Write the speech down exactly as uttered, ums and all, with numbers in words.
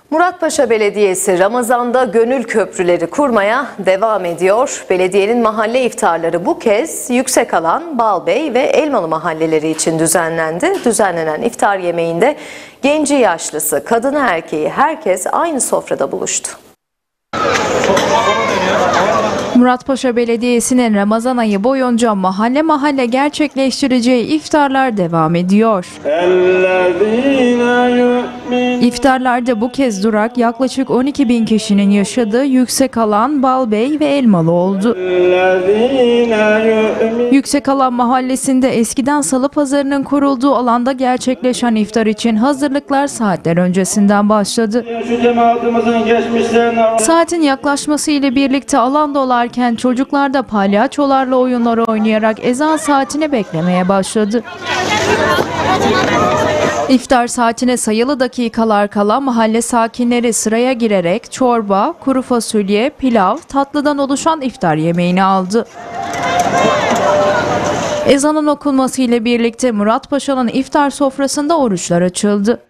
Muratpaşa Belediyesi Ramazan'da gönül köprüleri kurmaya devam ediyor. Belediyenin mahalle iftarları bu kez Yüksekalan, Balbey ve Elmalı mahalleleri için düzenlendi. Düzenlenen iftar yemeğinde genci yaşlısı, kadını erkeği herkes aynı sofrada buluştu. Muratpaşa Belediyesi'nin Ramazan ayı boyunca mahalle mahalle gerçekleştireceği iftarlar devam ediyor. İftarlarda bu kez durak yaklaşık on iki bin kişinin yaşadığı Yüksekalan, Balbey ve Elmalı oldu. Yüksekalan mahallesinde eskiden salı pazarının kurulduğu alanda gerçekleşen iftar için hazırlıklar saatler öncesinden başladı. Saatin yaklaşması ile birlikte alan dolarken çocuklar da palyaçolarla oyunlar oynayarak ezan saatini beklemeye başladı. İftar saatine sayılı dakikalar kala mahalle sakinleri sıraya girerek çorba, kuru fasulye, pilav, tatlıdan oluşan iftar yemeğini aldı. Ezanın okunması ile birlikte Muratpaşa'nın iftar sofrasında oruçlar açıldı.